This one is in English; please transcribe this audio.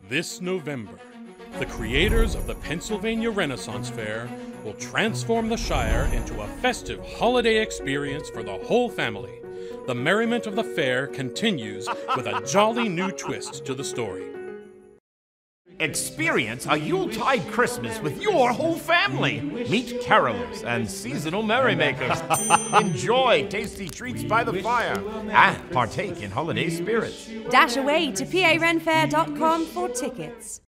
This November, the creators of the Pennsylvania Renaissance Faire will transform the Shire into a festive holiday experience for the whole family. The merriment of the fair continues with a jolly new twist to the story. Experience a Yuletide Christmas with your whole family. Meet carolers and seasonal merrymakers. Enjoy tasty treats by the fire and partake in holiday spirits. Dash away to parenfair.com for tickets.